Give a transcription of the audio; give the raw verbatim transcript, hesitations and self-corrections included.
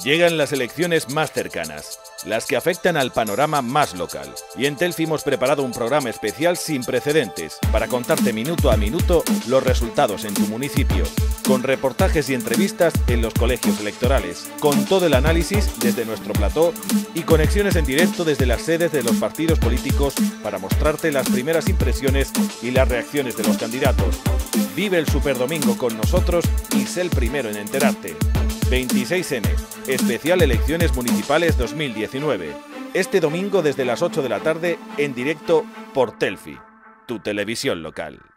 Llegan las elecciones más cercanas, las que afectan al panorama más local. Y en Telfi hemos preparado un programa especial sin precedentes para contarte minuto a minuto los resultados en tu municipio, con reportajes y entrevistas en los colegios electorales, con todo el análisis desde nuestro plató y conexiones en directo desde las sedes de los partidos políticos para mostrarte las primeras impresiones y las reacciones de los candidatos. Vive el Superdomingo con nosotros y sé el primero en enterarte. veintiséis ene, especial Elecciones Municipales dos mil diecinueve. Este domingo desde las ocho de la tarde en directo por Telfi, tu televisión local.